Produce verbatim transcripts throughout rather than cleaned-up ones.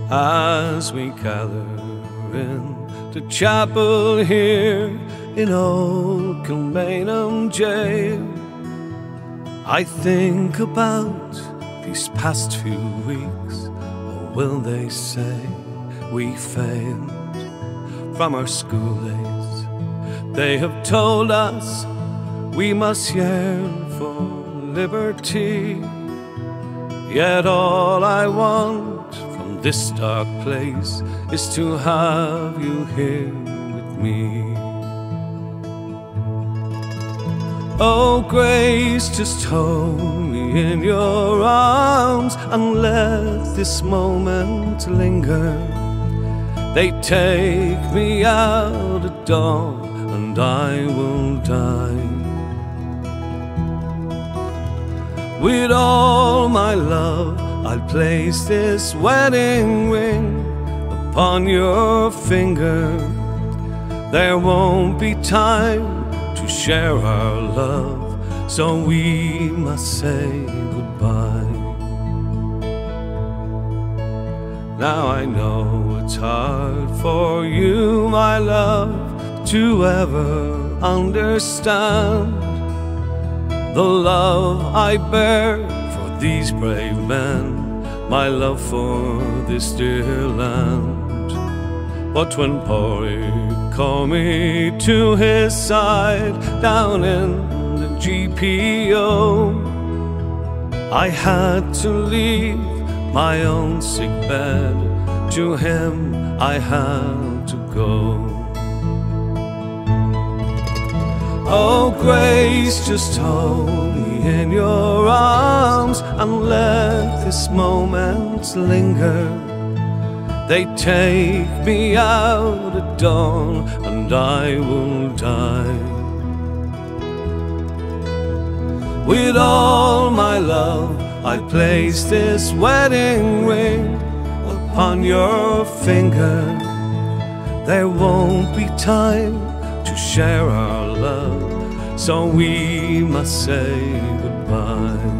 as we gather in the chapel here in Old Kilmainham jail. I think about these past few weeks, or will they say we failed from our school days? They have told us we must yearn for liberty, yet all I want from this dark place is to have you here with me. Oh, Grace, just hold me in your arms and let this moment linger. They take me out at dawn and I will die. With all my love, I'll place this wedding ring upon your finger. There won't be time to share our love, so we must say goodbye. Now I know it's hard for you, my love, to ever understand the love I bear for these brave men, my love for this dear land. But when Porrick called me to his side down in the G P O, I had to leave my own sick bed. To him I had to go. Oh, Grace, just hold me in your arms and let this moment linger. They take me out at dawn and I will die. With all my love, I place this wedding ring upon your finger. There won't be time to share our love, so we must say goodbye.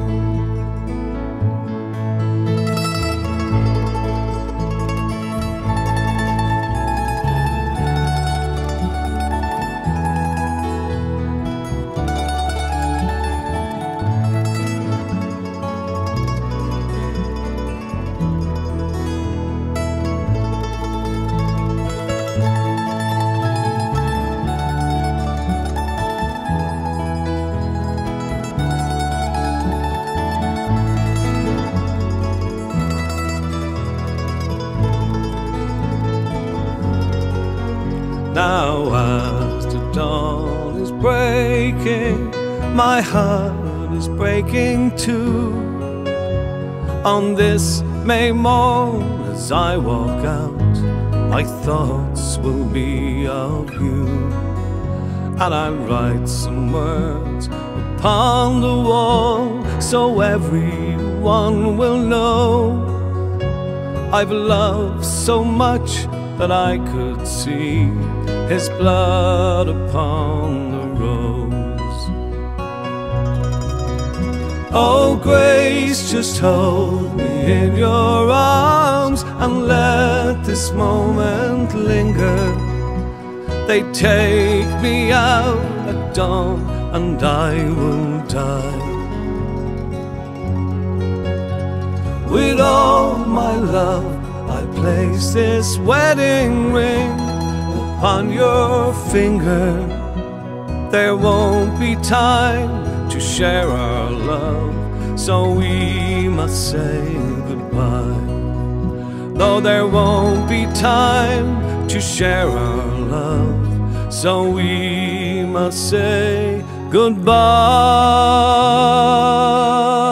Now as the dawn is breaking, my heart is breaking too. On this May morn as I walk out, my thoughts will be of you. And I'll write some words upon the wall, so everyone will know I've loved so much that I could see his blood upon the rose. Oh, Grace, just hold me in your arms and let this moment linger. They take me out at dawn and I will die. With all my love, I place this wedding ring upon your finger. There won't be time to share our love, so we must say goodbye. Though there won't be time to share our love, so we must say goodbye.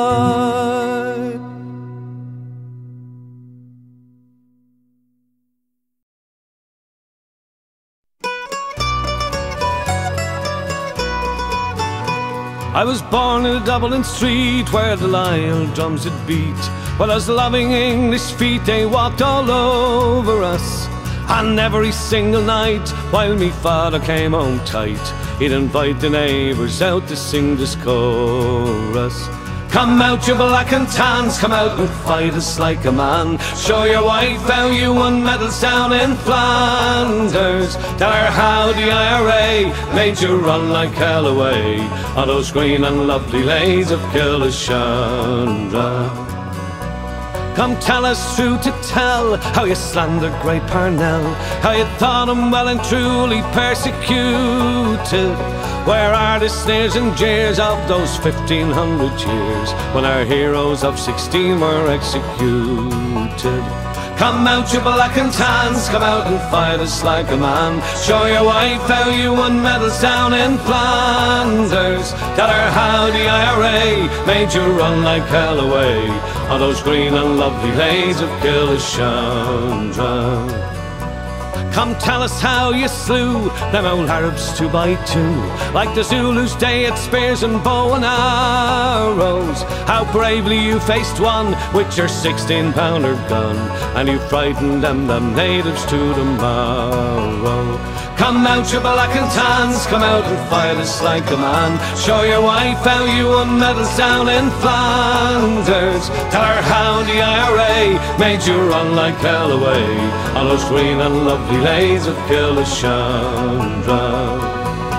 I was born in a Dublin street where the Lyle drums did beat, while as loving English feet they walked all over us. And every single night while me father came home tight, he'd invite the neighbours out to sing this chorus. Come out, you black and tans, come out and fight us like a man. Show your white how you won medals down in Flanders. Tell her how the I R A made you run like hell away on those green and lovely lays of Killeshandra. Come tell us true to tell how you slandered great Parnell, how you thought him well and truly persecuted. Where are the sneers and jeers of those fifteen hundred years when our heroes of sixteen were executed? Come out, you black and tans, come out and fight us like a man. Show your wife how you won medals down in Flanders. Tell her how the I R A made you run like hell away on those green and lovely lays of Killeshandra. Come tell us how you slew them old Arabs two by two, like the Zulus day at spears and bow and arrows. How bravely you faced one with your sixteen pounder gun, and you frightened them, them natives, to the marrow. Come out, you black and tans, come out and fight us like a man. Show your wife how you won medals down in Flanders. Tell her how the I R A made you run like hell away on those green and lovely lays of Killeshandra.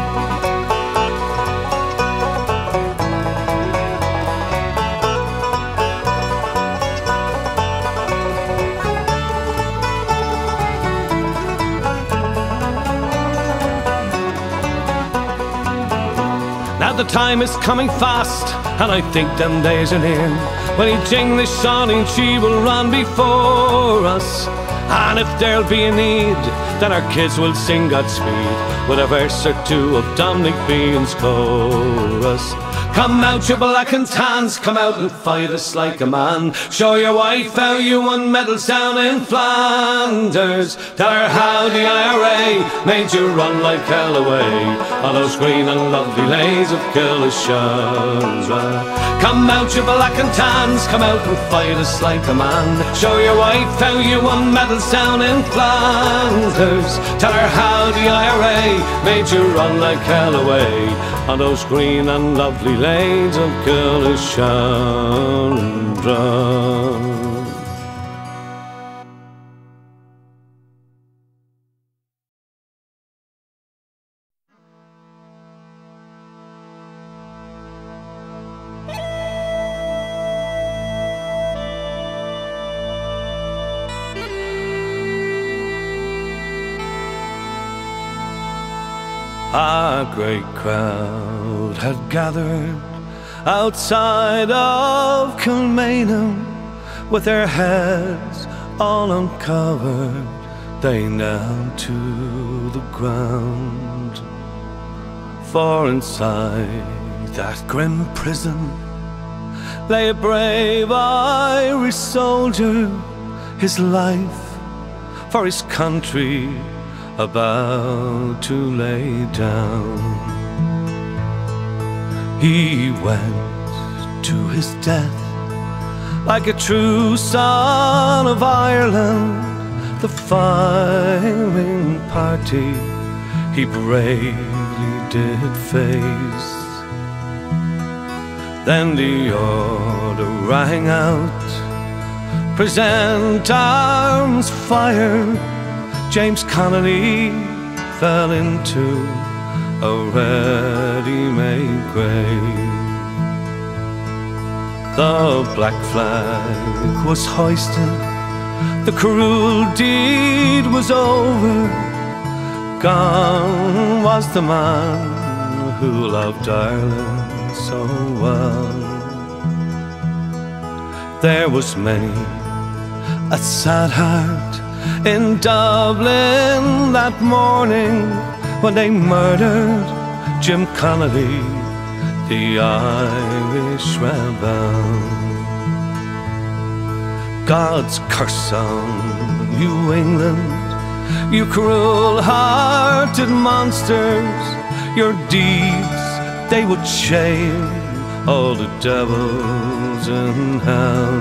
Now the time is coming fast, and I think them days are near, when each English sonning she will run before us. And if there'll be a need, then our kids will sing Godspeed with a verse or two of Dominic Behan's chorus. Come out, you black and tans, come out and fight us like a man. Show your wife how you won medals down in Flanders. Tell her how the I R A made you run like hell away on those green and lovely lays of Killeshandra. Come out, you black and tans, come out and fight us like a man. Show your wife how you won medals down in Flanders. Tell her how the I R A made you run like hell away on those green and lovely lays of Killeshandra. A great crowd had gathered outside of Kilmainham, with their heads all uncovered. They knelt to the ground, for inside that grim prison lay a brave Irish soldier, his life for his country about to lay down. He went to his death like a true son of Ireland. The firing party he bravely did face. Then the order rang out, present arms, fire. James Connolly fell into a ready-made grave. The black flag was hoisted, the cruel deed was over. Gone was the man who loved Ireland so well. There was many a sad heart in Dublin that morning when they murdered Jim Connolly, the Irish rebel. God's curse on you, England, you cruel-hearted monsters. Your deeds, they would shame all the devils in hell.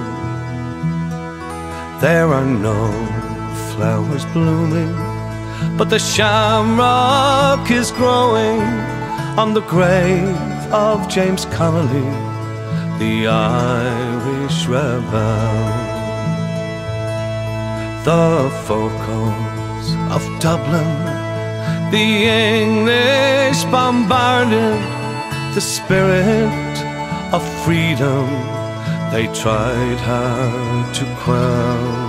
There are no flowers blooming, but the shamrock is growing on the grave of James Connolly, the Irish rebel. The focals of Dublin, the English bombarded, the spirit of freedom they tried hard to quell.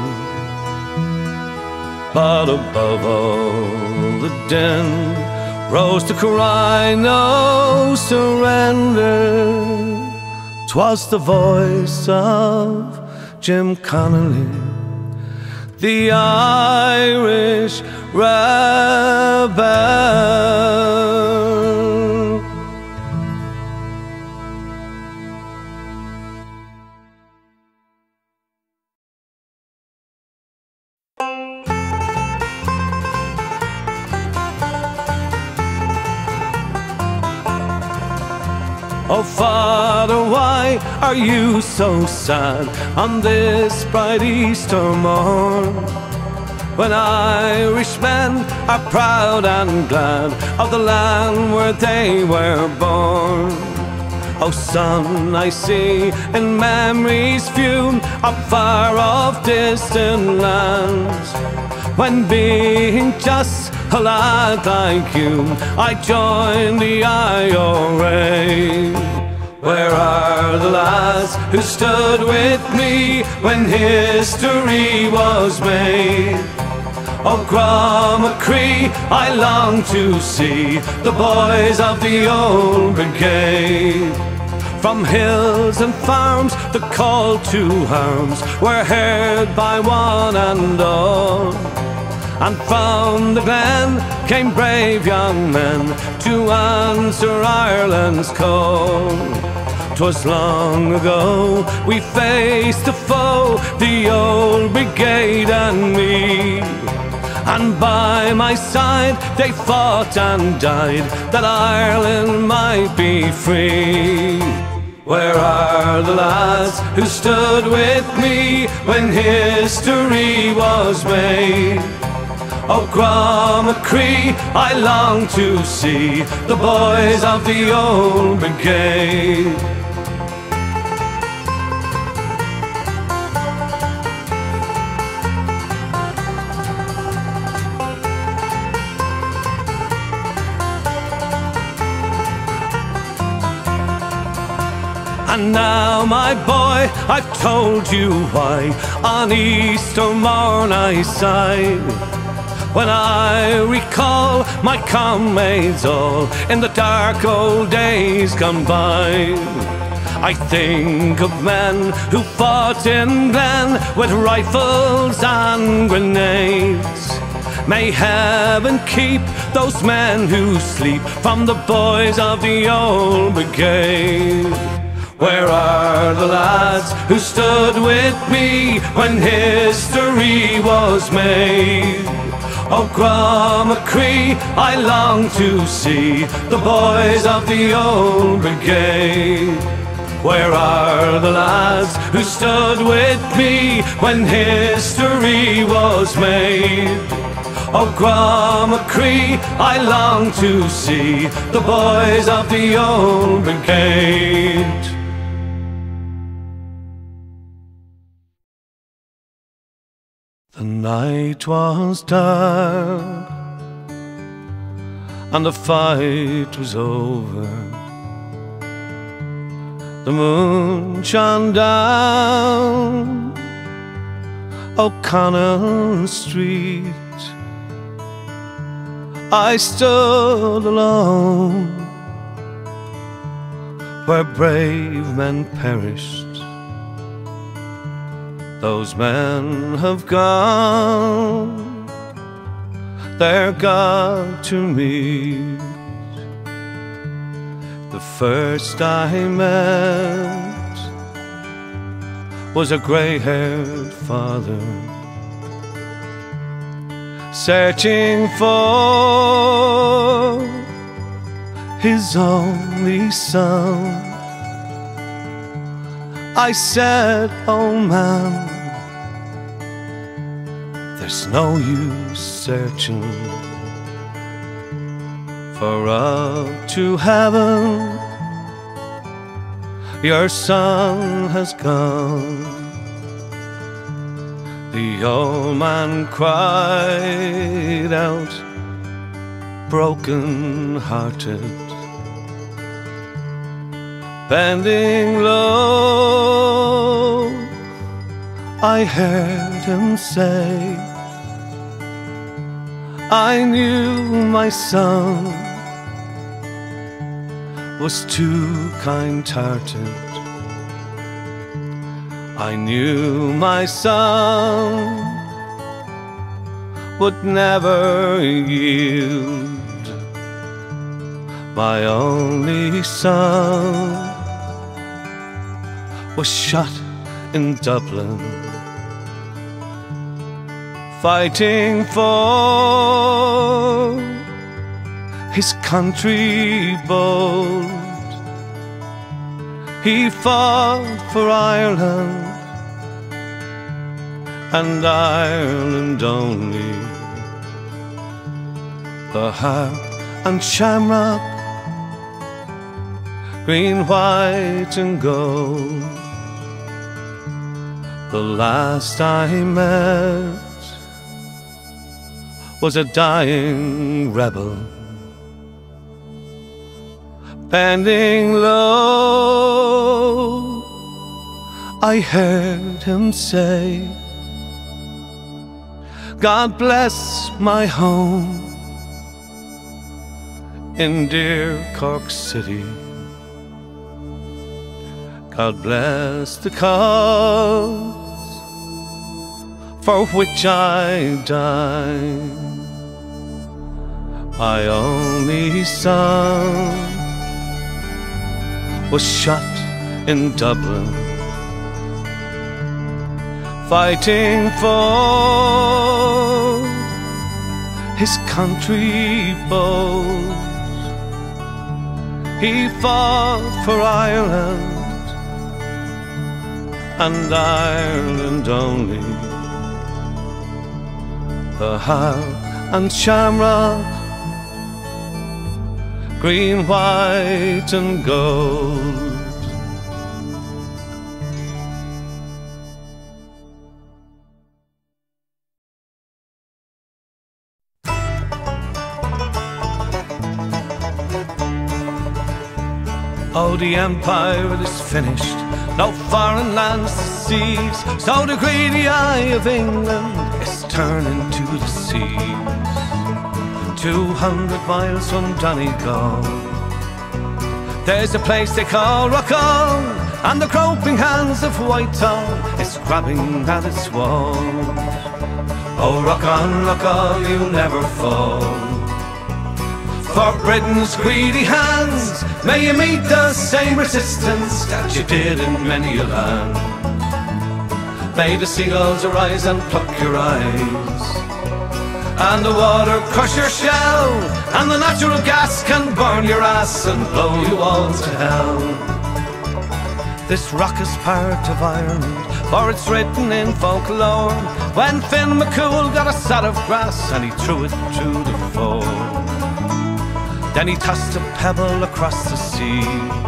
But above all the din rose the cry, no surrender. 'Twas the voice of Jim Connolly, the Irish rebel. Oh, Father, why are you so sad on this bright Easter morn, when Irishmen are proud and glad of the land where they were born? Oh, son, I see in memories few of far-off distant lands, when being just a lad like you, I joined the I R A. Where are the lads who stood with me when history was made? Oh, Grammacree, I long to see the boys of the old brigade. From hills and farms the call to arms were heard by one and all, and from the glen came brave young men to answer Ireland's call. 'Twas long ago we faced the foe, the old brigade and me, and by my side they fought and died that Ireland might be free. Where are the lads who stood with me when history was made? Oh, Grammacree, I long to see the boys of the old brigade. And now, my boy, I've told you why on Easter morn I sigh, when I recall my comrades all in the dark old days gone by. I think of men who fought in Glen with rifles and grenades. May heaven keep those men who sleep from the boys of the old brigade. Where are the lads who stood with me when history was made? Oh, Grammacree, I long to see the boys of the old brigade. Where are the lads who stood with me when history was made? Oh, Grammacree, I long to see the boys of the old brigade. The night was dark and the fight was over. The moon shone down O'Connell Street. I stood alone where brave men perished. Those men have gone their God to meet. The first I met was a grey-haired father searching for his only son. I said, oh man, there's no use searching, for up to heaven your song has gone. The old man cried out, broken-hearted, bending low. I heard him say, I knew my son was too kind-hearted. I knew my son would never yield. My only son was shot in Dublin, fighting for his country bold. He fought for Ireland, and Ireland only. The harp and shamrock, green, white and gold. The last I met was a dying rebel, bending low. I heard him say, God bless my home in dear Cork City. God bless the cause for which I died. My only son was shot in Dublin, fighting for his country bold. He fought for Ireland, and Ireland only. The harp and shamrock, green, white and gold. Oh, the empire is finished, no foreign lands to seize, so the greedy eye of England is turning to the seas. Two hundred miles from Donegal, there's a place they call Rockall, and the groping hands of Whitehall is grabbing at its walls. Oh, rock on, Rockall, you'll never fall. For Britain's greedy hands, may you meet the same resistance that you did in many a land. May the seagulls arise and pluck your eyes, and the water crush your shell, and the natural gas can burn your ass and blow you all to hell. This rock is part of Ireland, for it's written in folklore, when Finn McCool got a sod of grass and he threw it through the ford. Then he tossed a pebble across the sea.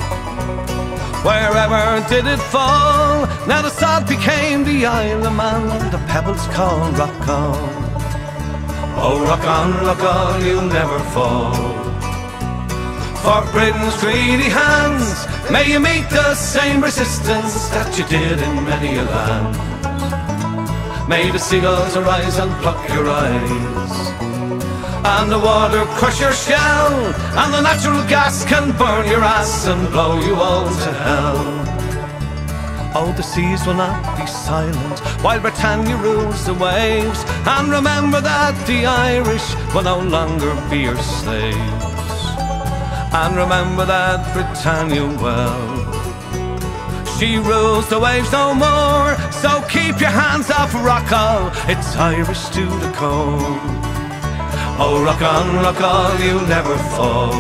Wherever did it fall? Now the sod became the Isle of Man, the pebbles called Rockall. Oh, rock on, Rockall, you'll never fall. For Britain's greedy hands, may you meet the same resistance that you did in many a land. May the seagulls arise and pluck your eyes, and the water crush your shell, and the natural gas can burn your ass and blow you all to hell. Oh, the seas will not be silent while Britannia rules the waves, and remember that the Irish will no longer be your slaves. And remember that Britannia, well, she rules the waves no more, so keep your hands off Rockall, it's Irish to the core. Oh, rock on, Rockall, you'll never fall.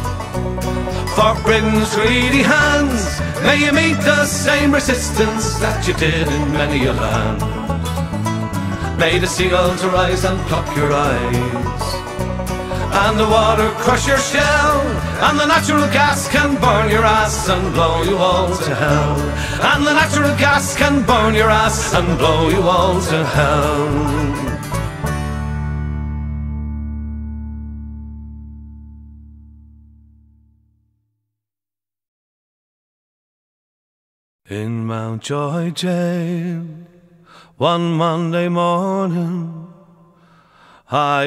For Britain's greedy hands, may you meet the same resistance that you did in many a land. May the seagulls arise and pluck your eyes, and the water crush your shell, and the natural gas can burn your ass and blow you all to hell, and the natural gas can burn your ass and blow you all to hell. In Mountjoy jail, one Monday morning, high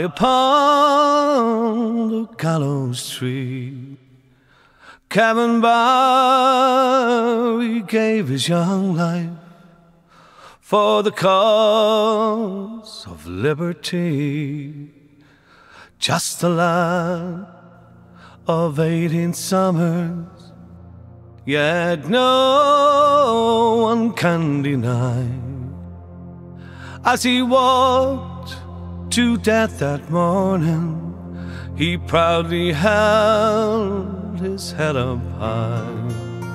upon the gallows tree, Kevin Barry gave his young life for the cause of liberty. Just a lad of eighteen summers, yet no one can deny, as he walked to death that morning, he proudly held his head up high.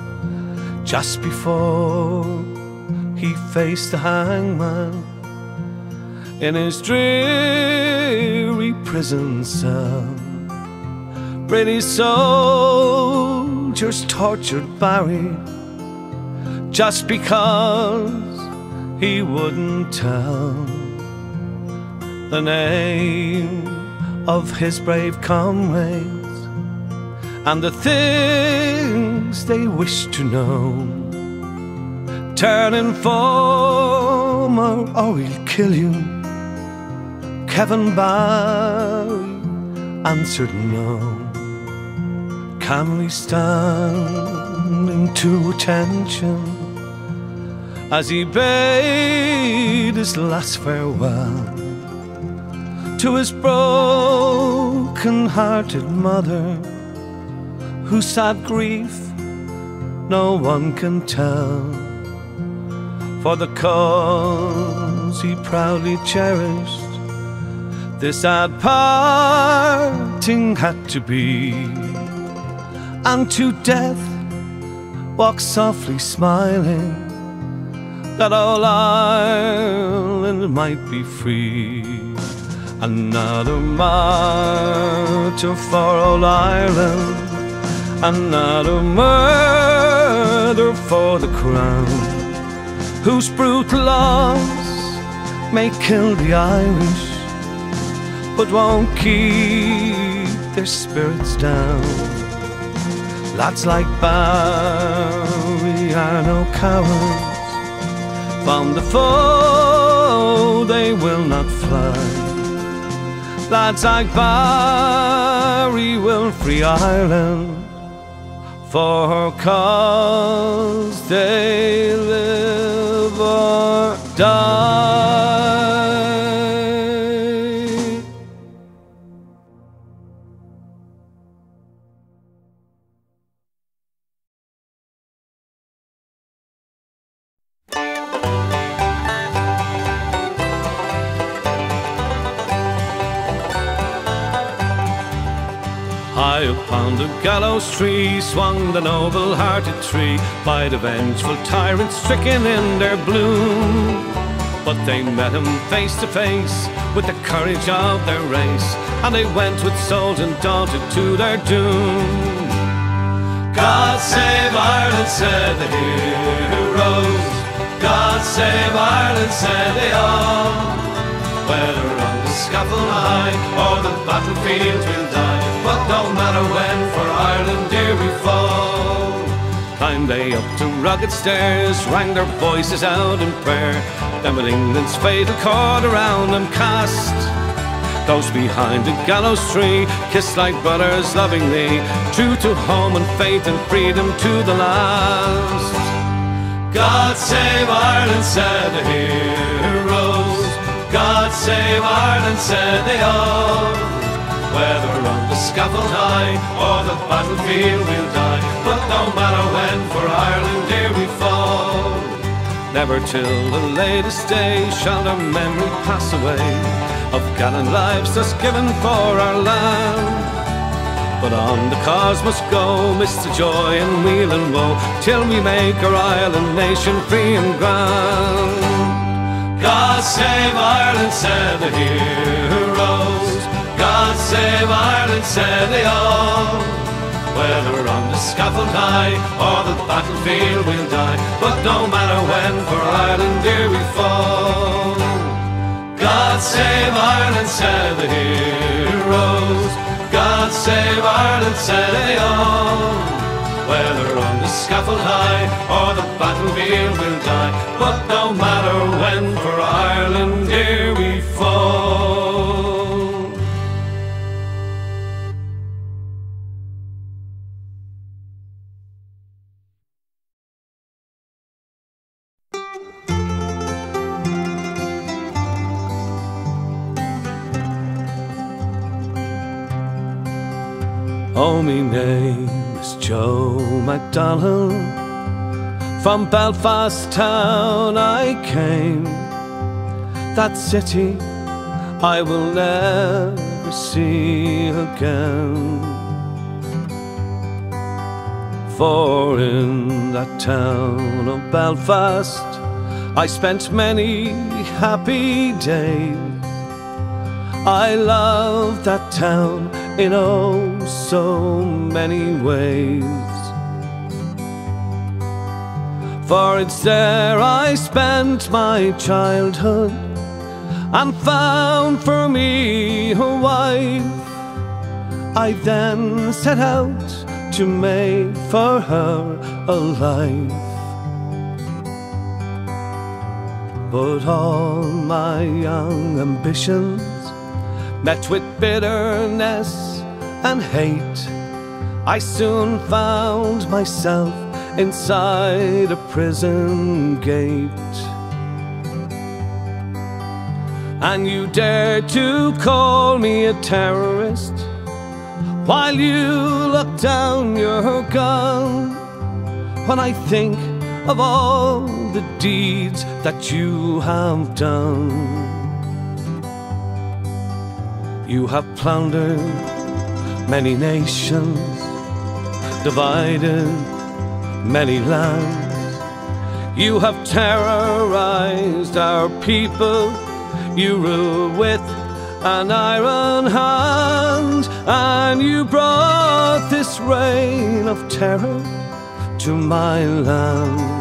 Just before he faced the hangman in his dreary prison cell, British soldiers tortured Barry just because he wouldn't tell the name of his brave comrades and the things they wished to know. Turn informer or we'll kill you, Kevin Barry answered no, calmly standing to attention as he bade his last farewell to his broken-hearted mother, whose sad grief no one can tell, for the cause he proudly cherished. This sad parting had to be, and to death walked softly smiling, that all Ireland might be free. Another martyr for old Ireland, another murder for the crown, whose brutal laws may kill the Irish, but won't keep their spirits down. Lads like Barry are no cowards, from the foe they will not fly. Lads like Barry will free Ireland, for her cause they live or die. High upon the gallows tree swung the noble-hearted tree, by the vengeful tyrants stricken in their bloom. But they met him face to face with the courage of their race, and they went with souls undaunted to their doom. God save Ireland, said the heroes. God save Ireland, said they all. Whether on the scaffold high or the battlefield we'll die, but no matter when for Ireland dear we fall. Climbed they up to rugged stairs, rang their voices out in prayer, then with England's fatal cord around them cast, close behind the gallows tree, kissed like brothers lovingly, true to home and faith and freedom to the last. God save Ireland, said the heroes. God save Ireland, said they all. Whether on the scaffold high or the battlefield we'll die, but no matter when for Ireland dear we fall. Never till the latest day shall their memory pass away, of gallant lives thus given for our land. But on the cause must go, midst the joy and weal and woe, till we make our island nation free and grand. God save Ireland, said the heroes. God God save Ireland, said they all. Whether on the scaffold high or the battlefield we'll die, but no matter when for Ireland dear we fall. God save Ireland, said the heroes. God save Ireland, said they all. Whether on the scaffold high or the battlefield we'll die, but no matter when for Ireland dear we fall. Oh, me name is Joe MacDonald. From Belfast town I came. That city I will never see again. For in that town of Belfast I spent many happy days. I love that town in oh so many ways. For it's there I spent my childhood and found for me a wife. I then set out to make for her a life. But all my young ambitions met with bitterness and hate. I soon found myself inside a prison gate. And you dare to call me a terrorist while you look down your gun, when I think of all the deeds that you have done. You have plundered many nations, divided many lands. You have terrorized our people. You rule with an iron hand, and you brought this reign of terror to my land.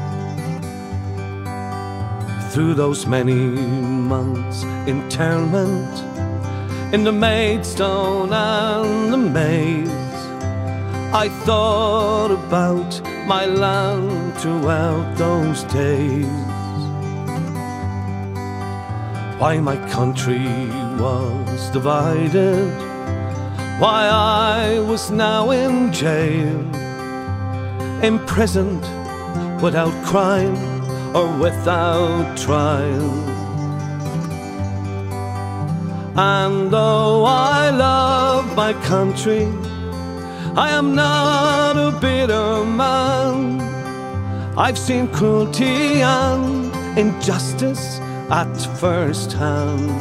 Through those many months internment in the Maidstone and the Maze, I thought about my land throughout those days. Why my country was divided, why I was now in jail, imprisoned without crime or without trial. And though I love my country, I am not a bitter man. I've seen cruelty and injustice at first hand.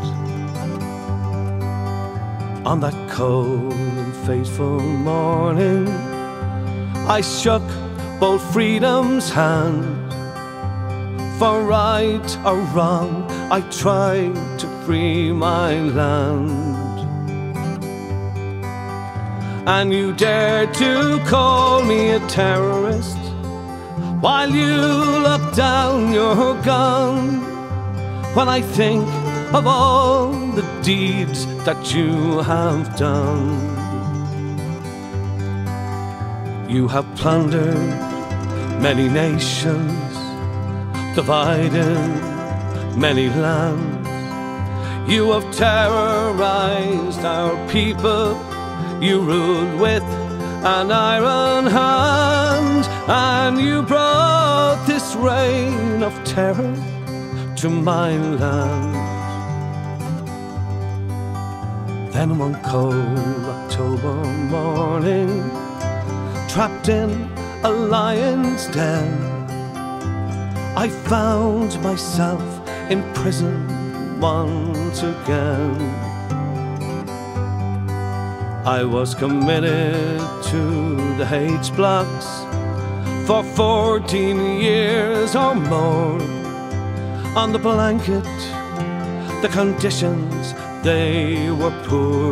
On that cold and fateful morning, I shook bold freedom's hand. For right or wrong, I tried to free my land. And you dared to call me a terrorist while you look down your gun, when I think of all the deeds that you have done. You have plundered many nations, divided many lands. You have terrorized our people. You ruled with an iron hand, and you brought this reign of terror to my land. Then one cold October morning, trapped in a lion's den, I found myself in prison once again. I was committed to the H blocks for fourteen years or more. On the blanket, the conditions, they were poor.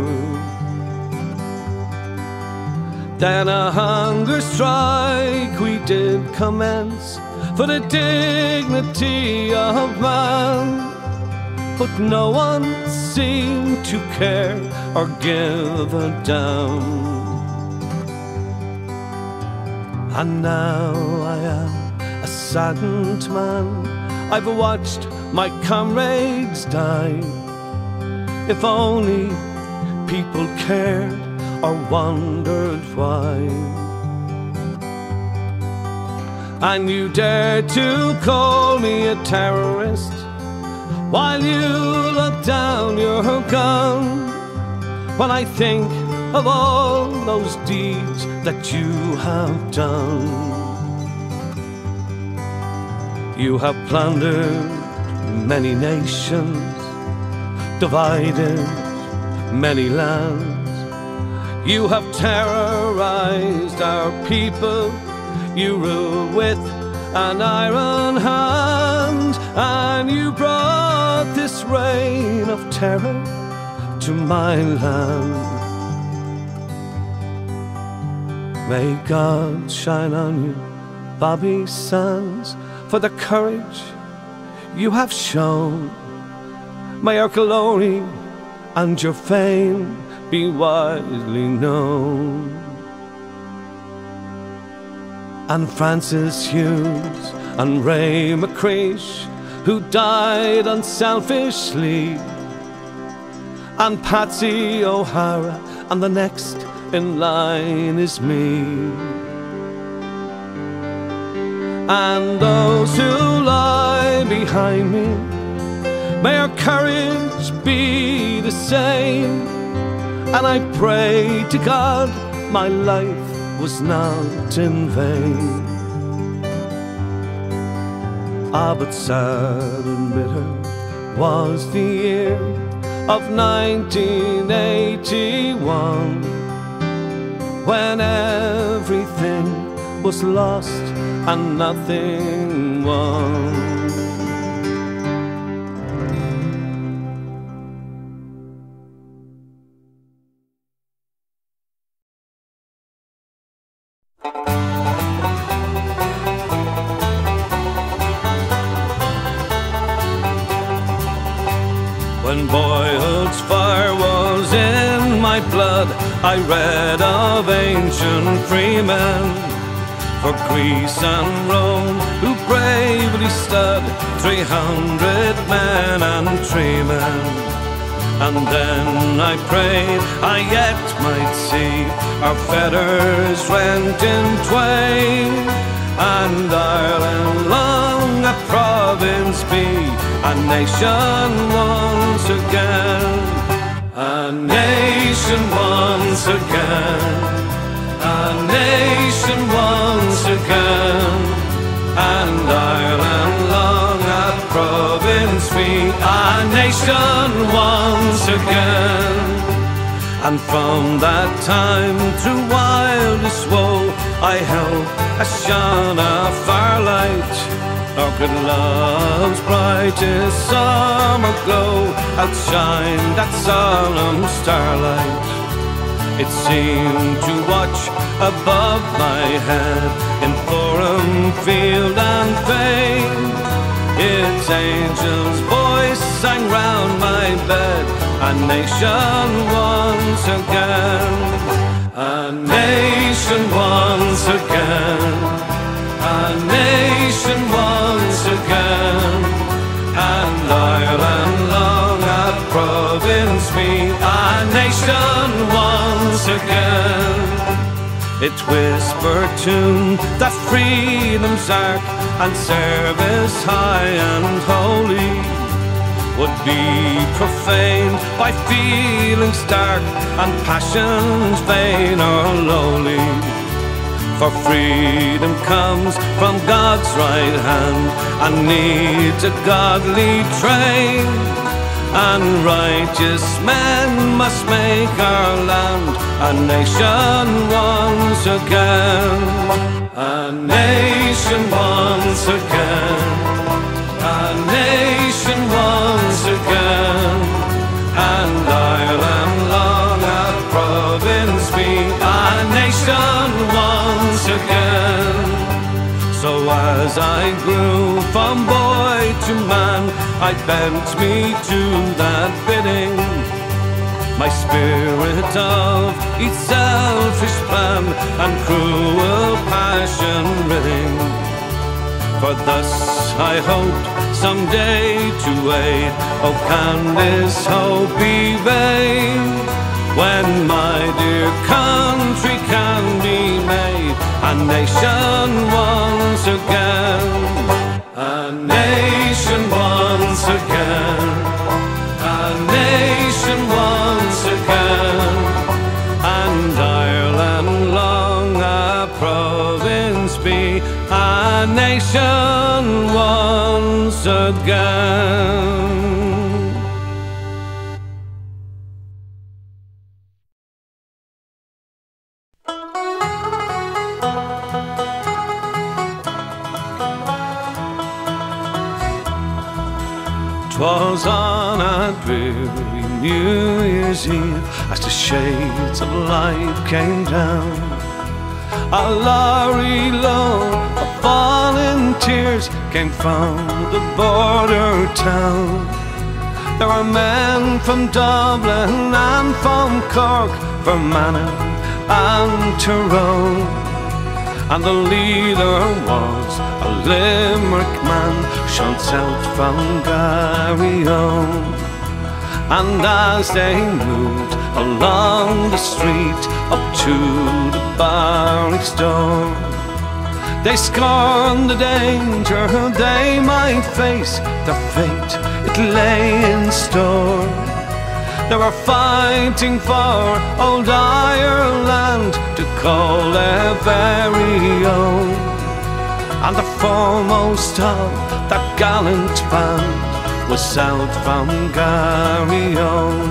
Then a hunger strike we did commence for the dignity of man, but no one seemed to care or give a damn. And now I am a saddened man. I've watched my comrades die. If only people cared or wondered why. And you dare to call me a terrorist while you look down your gun, when I think of all those deeds that you have done. You have plundered many nations, divided many lands. You have terrorized our people. You rule with an iron hand, and you brought this reign of terror to my land. May God shine on you, Bobby Sands, for the courage you have shown. May your glory and your fame be widely known. And Francis Hughes and Ray McCreish, who died unselfishly, and Patsy O'Hara, and the next in line is me. And those who lie behind me, may our courage be the same. And I pray to God my life was not in vain. Ah, but sad and bitter was the year of nineteen eighty-one, when everything was lost and nothing won. When boyhood's fire was in my blood, I read of ancient freemen for Greece and Rome, who bravely stood, three hundred men and treemen. And then I prayed I yet might see our fetters rent in twain, and Ireland long a province be, a nation once again, a nation once again, a nation once again, and Ireland long a province be, a nation once again. And from that time through wildest woe, I held a shone of firelight, nor could love's brightest summer glow outshine that solemn starlight. It seemed to watch above my head in forum, field and plain. Its angel's voice sang round my bed, a nation once again, a nation once again, a nation once again, and Ireland long a province be, a nation once again. It whispered tune that freedom's ark and service high and holy would be profaned by feelings dark and passions vain or lowly. For freedom comes from God's right hand and needs a godly train, and righteous men must make our land a nation once again, a nation once again, a nation once again, and as I grew from boy to man, I bent me to that bidding. My spirit of each selfish plan and cruel passion ridding. For thus I hoped someday to aid. Oh, can this hope be vain, when my dear country can be made a nation once again? A nation once again. A nation once again. And Ireland long a province be, a nation once again.'Twas on a dreary New Year's Eve, as the shades of light came down, a lorry load of volunteers came from the border town. There were men from Dublin and from Cork, Fermanagh and Tyrone, and the leader was a Limerick man, shone south from Garryowen. And as they moved along the street up to the barracks door, they scorned the danger they might face. Their fate, it lay in store. They were fighting for old Ireland to call their very own. And the foremost of that gallant band was south from Garryowen.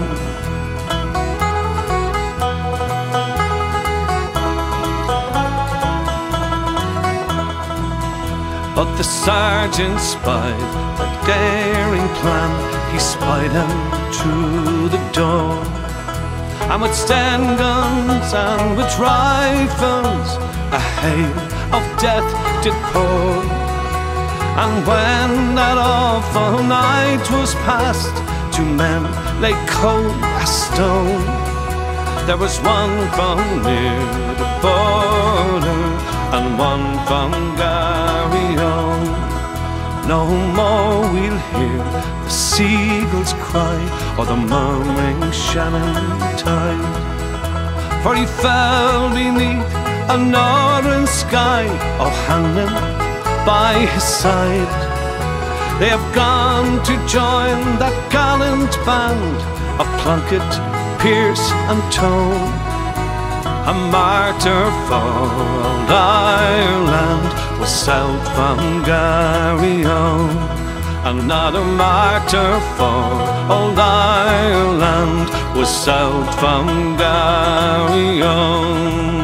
But the sergeant spied their daring plan. He spied them through the door, and with Sten guns and with rifles a hail of death did pour. And when that awful night was past, two men lay cold as stone. There was one from near the border and one from Garryowen. No more we'll hear the seagulls cry or the murmuring Shannon tide, for he fell beneath a northern sky. Oh, hang them by his side. They have gone to join that gallant band of Plunkett, Pearse and Tone, a martyr for old Ireland was south from Garryowen. Another martyr for old Ireland was south from Garryowen.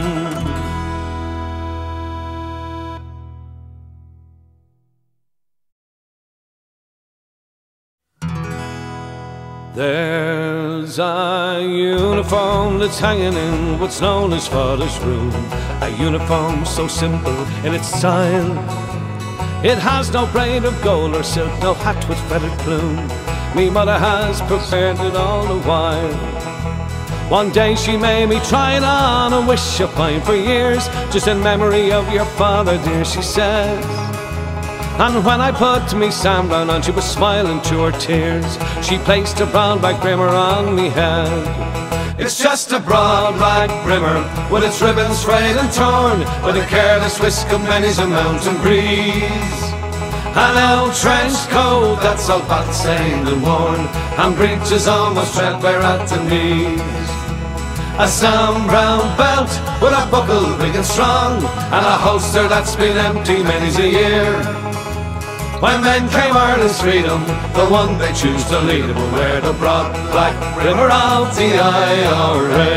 There's a uniform that's hanging in what's known as Father's Room, a uniform so simple in its style. It has no braid of gold or silk, no hat with feathered plume. Me mother has prepared it all the while. One day she made me try it on, a wish of mine for years, just in memory of your father, dear, she says. And when I put me Sam Brown on, she was smiling through her tears. She placed a brown black brimmer on me head. It's just a broad black brimmer with its ribbons frayed and torn, with a careless whisk of many's a mountain breeze. An old trench coat that's all bat-stained and worn, and breeches almost threadbare at the knees. A Sam Brown belt with a buckle big and strong, and a holster that's been empty many's a year. When men came Ireland's freedom, the one they choose to lead will wear the broad black brimmer of the I R A.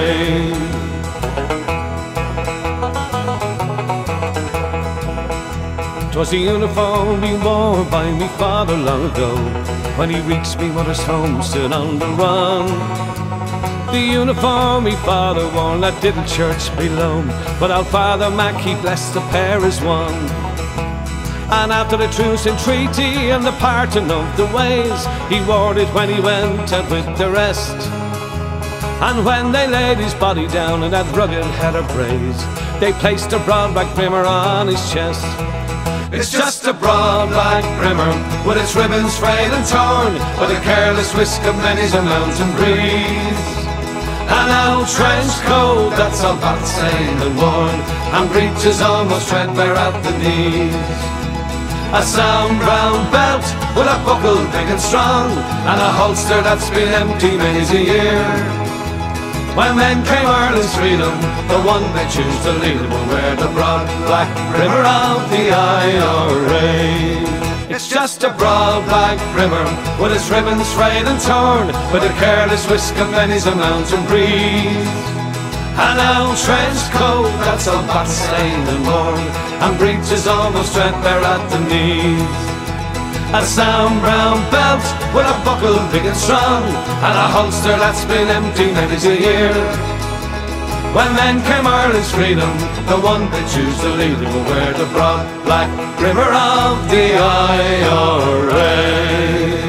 'Twas the uniform he wore by me father long ago, when he reached me mother's homestead on the run. The uniform me father wore that didn't church below, but our Father Mac, he blessed the pair as one. And after the truce and treaty and the parting of the ways, he wore it when he went out with the rest. And when they laid his body down in that rugged heather braes, they placed a broad black brimmer on his chest. It's just a broad black brimmer, with its ribbons frayed and torn, with a careless whisk of many's a mountain breeze. An old trench coat that's all bat-stained and worn, and breeches almost threadbare at the knees. A sound brown belt with a buckle big and strong, and a holster that's been empty many's a year. When then came Ireland's freedom, the one they choose to lead will wear the broad black brimmer of the I R A. It's just a broad black brimmer, with its ribbons frayed and torn, with a careless whisk of many's a mountain breeze. An old trench coat that's all bat-stained and worn, and breeches almost threadbare at the knees. A sound brown belt with a buckle big and strong, and a holster that's been empty many's a year. When then came Ireland's freedom, the one they choose to lead will wear the broad black brimmer of the I R A.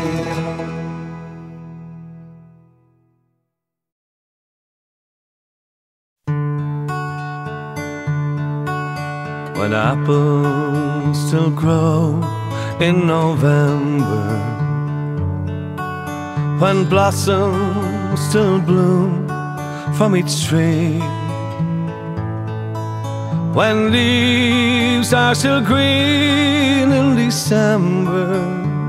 When apples still grow in November, when blossoms still bloom from each tree, when leaves are still green in December,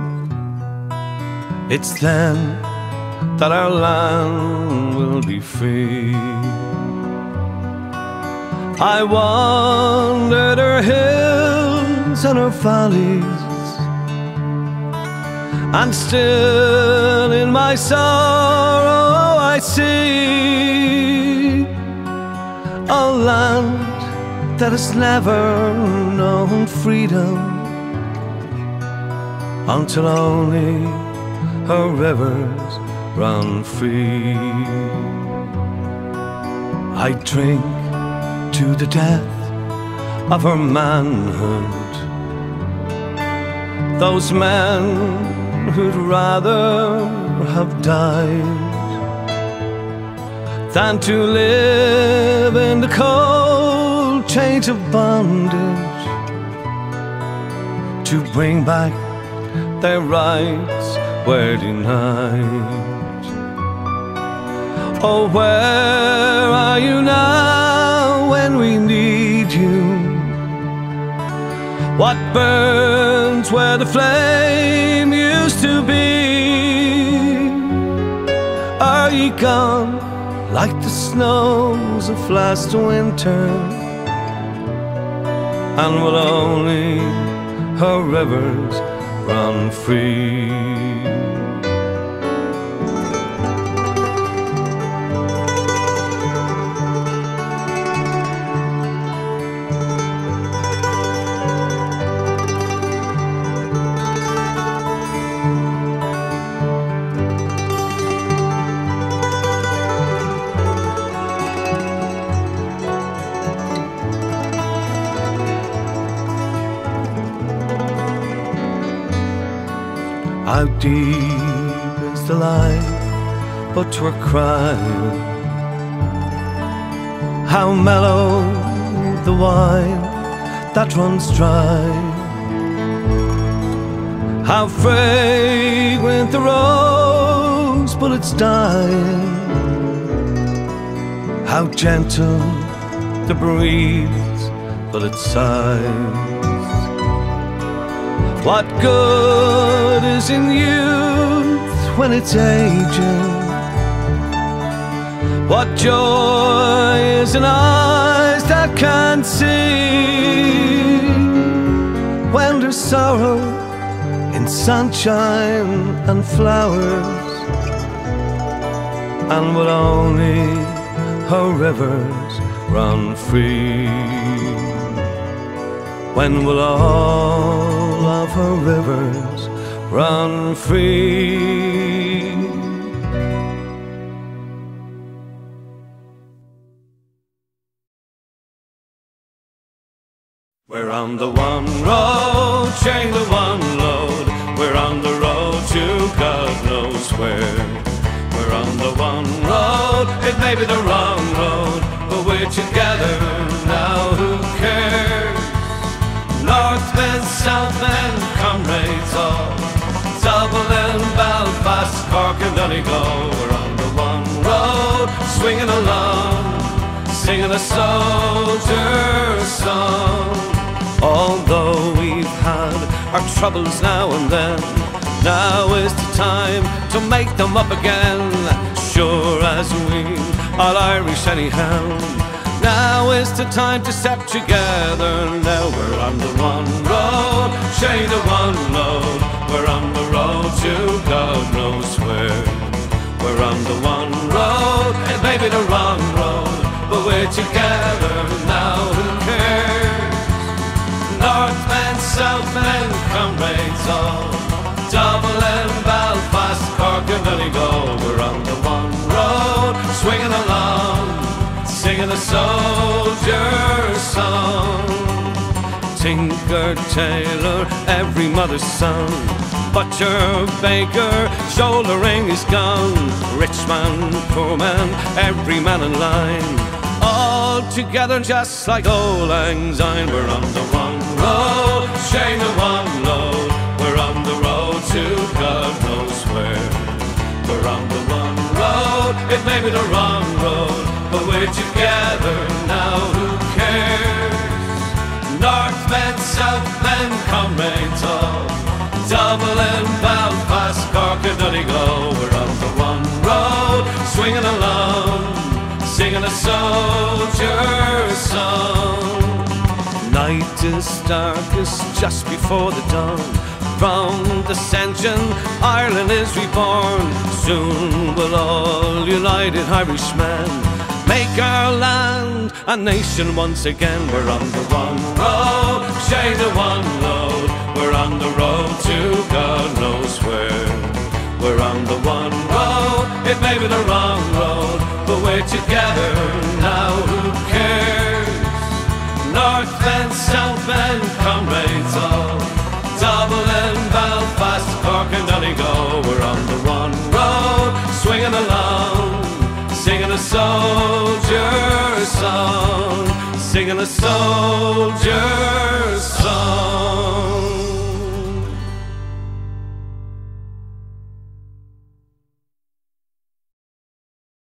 it's then that our land will be free. I wandered her hills and her valleys, and still in my sorrow I see a land that has never known freedom, until only her rivers run free. I drink to the death of her manhood, those men who'd rather have died than to live in the cold chains of bondage, to bring back their rights were denied. Oh, where are you now when we need you? What burns where the flame used to be? Are ye gone like the snows of last winter, and will only her rivers run free? How deep is the line but 'twere crying? How mellow the wine that runs dry? How fragrant the rose but it's dying? How gentle the breeze but it sighs? What good is in youth when it's aging? What joy is in eyes that can't see? When there's sorrow in sunshine and flowers, and will only her rivers run free? When will all of her rivers run free? We're on the one road chain to one load. We're on the road to God knows where. We're on the one road, it may be the wrong road, but we're together now, who cares? Northmen, Southmen, comrades all, Dublin, Belfast, Cork and Donegal. We're on the one road, swinging along, singing a soldier's song. Although we've had our troubles now and then, now is the time to make them up again. Sure as we all Irish anyhow, now is the time to step together. Now we're on the one road, chain to one load. We're on the road to God knows where. We're on the one road, it may be the wrong road, but we're together now, who cares? Northmen, Southmen, comrades all, Dublin, Belfast, Cork and Donegal. We're on the one road, swinging along, singing a soldier's song. Tinker, tailor, every mother's son, butcher, baker, shouldering his gun. Rich man, poor man, every man in line, all together just like old Lang Syne. We're on the one road, chain to one load. We're on the road to God knows where. We're on the one road, it may be the wrong road, but we're together now, who cares? Northmen, Southmen, comrades all, Dublin, Belfast, Cork and Donegal. We're on the one road, swinging along, singing a soldier's song. Night is darkest just before the dawn. From dissension, Ireland is reborn. Soon will all united Irishmen make our land a nation once again. We're on the one road, chain to one load. We're on the road to God knows where. We're on the one road, it may be the wrong road, but we're together now, who cares? Northmen, Southmen, comrades all, Dublin, Belfast, Cork and Donegal. We're on the one road, swinging along, singing a soldier's song, singing a soldier's song.